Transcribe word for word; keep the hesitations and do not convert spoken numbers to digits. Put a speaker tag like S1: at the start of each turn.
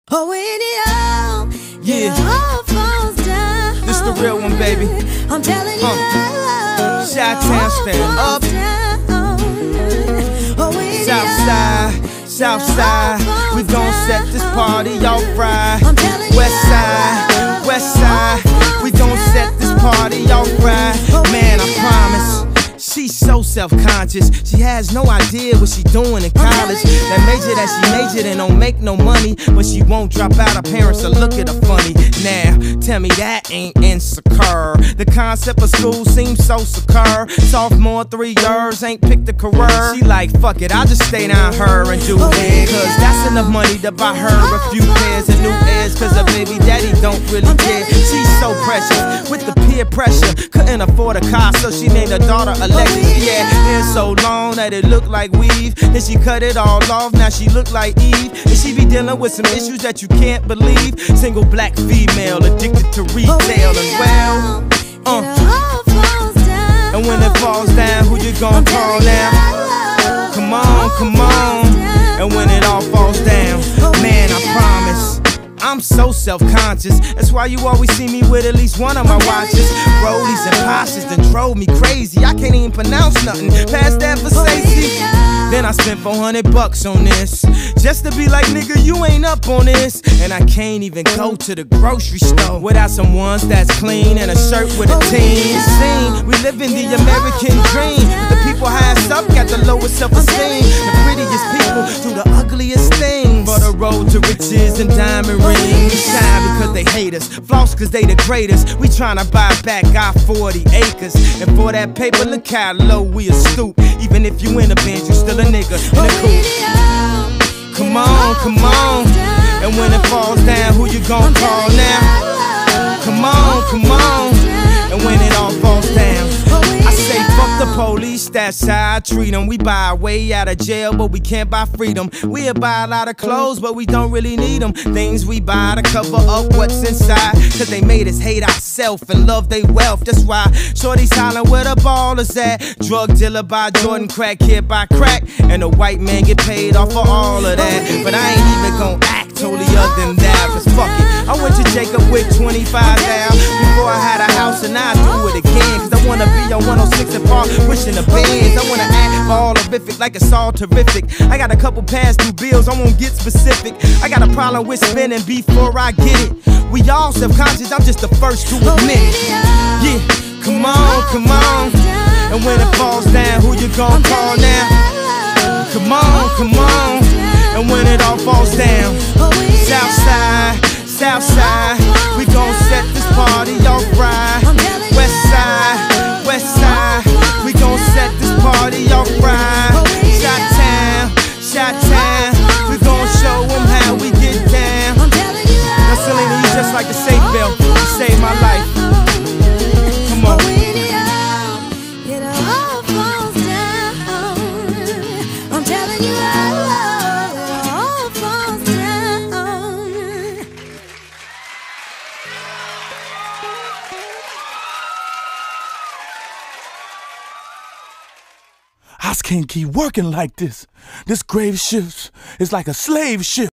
S1: Oh, when it all,
S2: Yeah.
S1: it all falls down.
S2: This the real one, baby.
S1: I'm telling you,
S2: Uh,
S1: love,
S2: Chi-town, stand up.
S1: Oh, when it
S2: Southside,
S1: all,
S2: Southside, we gon' set this party off right.
S1: I'm telling you,
S2: Westside, Westside, we gon' set this party off right. Man, I promise. She's so self-conscious, she has no idea what she doing in college. That major that she majored in don't make no money, but she won't drop out, her parents will look at her funny. Now, tell me that ain't insecure. The concept of school seems so secure. Sophomore, three years, ain't picked a career. She like, fuck it, I'll just stay down her and do it. Cause that's enough money to buy her a few pairs of new ears. Cause her baby daddy don't really care. She's so precious, with the peer pressure, couldn't afford a car, so she named her daughter Alexis. Yeah, hair so long that it looked like weave. Then she cut it all off, now she look like Eve. And she be dealing with some issues that you can't believe. Single black female, addicted to retail and well, uh. And when it falls down, who you gon' call now? Come on, come on. And when it all falls down, man, I promise I'm so self-conscious. That's why you always see me with at least one of my watches. Rollies and Porsches done drove me crazy. I can't even pronounce nothing past that for Stacey. Then I spent four hundred bucks on this, just to be like, nigga, you ain't up on this. And I can't even go to the grocery store without some ones that's clean and a shirt with a team. Scene, we live in the American dream. The people highest up got the lowest self-esteem. The prettiest people do the ugliest things. For the road to riches and diamond rings. Shine because they hate us, floss cause they the greatest. We tryna buy back our forty acres. And for that paper, look how low we a stoop. Even if you in a band, you still a nigga in a coupe. Come on, come on. And when it falls down, who you gon' call now? Come on, come on. And when it all falls down, I say fuck the police, that's how I treat them. We buy our way out of jail, but we can't buy freedom. We'll buy a lot of clothes, but we don't really need them. Things we buy to cover up what's inside, cause they made us hate ourselves and love they wealth. That's why shorty's hollering where the ball is at. Drug dealer by Jordan, crack kid by crack, and the white man get paid off for all of that. But I ain't even gon' act totally other than that, cause fuck it, I went to Jacob with twenty-five thousand before I had a house, and I do it again. Cause I wanna be on one oh six and Park, wishing the bands. I wanna act all horrific, like it's all terrific. I got a couple past due bills, I won't get specific. I got a problem with spending before I get it. We all self-conscious, I'm just the first to admit it. Yeah, come on, come on. And when it falls down, who you gon' call now? Come on, come on. And when it all falls down, Southside, Southside, we gon' set this party off right. Westside, Westside, we gon' set this party off right. Chi-town, Chi-town, we gon' show them how we get down. Now Selena, you just like a safe belt, you saved my life. Come on.
S3: I can't keep working like this. This grave shift is like a slave ship.